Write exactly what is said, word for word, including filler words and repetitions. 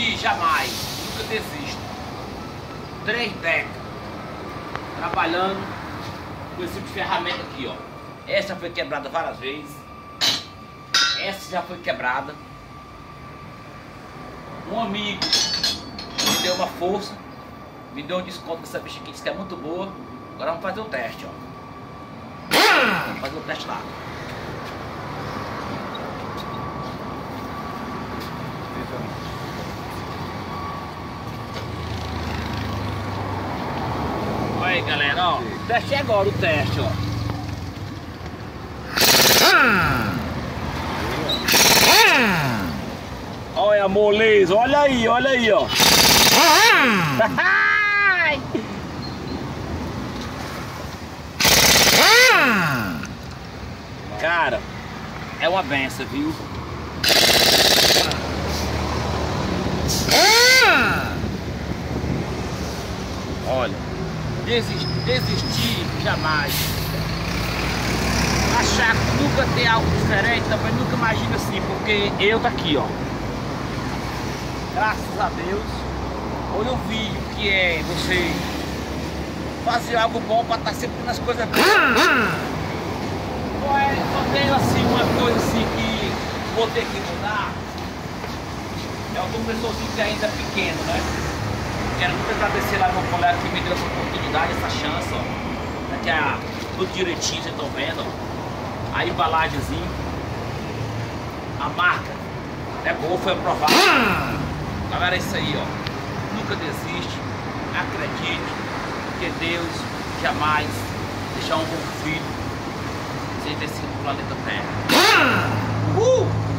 desistir jamais, nunca desista. Três décadas trabalhando com esse tipo de ferramenta aqui, ó. Essa foi quebrada várias vezes. Essa já foi quebrada. Um amigo me deu uma força, me deu um desconto dessa bicha aqui, disse que é muito boa. Agora vamos fazer o teste, ó. Vamos fazer o teste lá. Olha aí, galera, ó. O teste é agora, o teste, ó. Olha a moleza, olha aí, olha aí, ó. Cara, é uma benção, viu? Olha, desistir, desistir jamais. Achar que nunca ter algo diferente, também nunca imagina assim, porque eu tá aqui, ó. Graças a Deus, olha eu vi o que é você fazer algo bom para estar sempre nas coisas boas. Não é, só tenho assim uma coisa assim que vou ter que mudar. É o compressorzinho que ainda é pequeno, né? Quero muito agradecer lá meu colega que me deu essa oportunidade, essa chance, ó. Aqui é tudo direitinho, vocês estão vendo, ó. A embalagemzinha, a marca é boa, foi aprovada. Galera, é isso aí, ó. Nunca desiste, acredite, porque Deus jamais deixar um bom filho sem ter sido no planeta Terra. Uhul!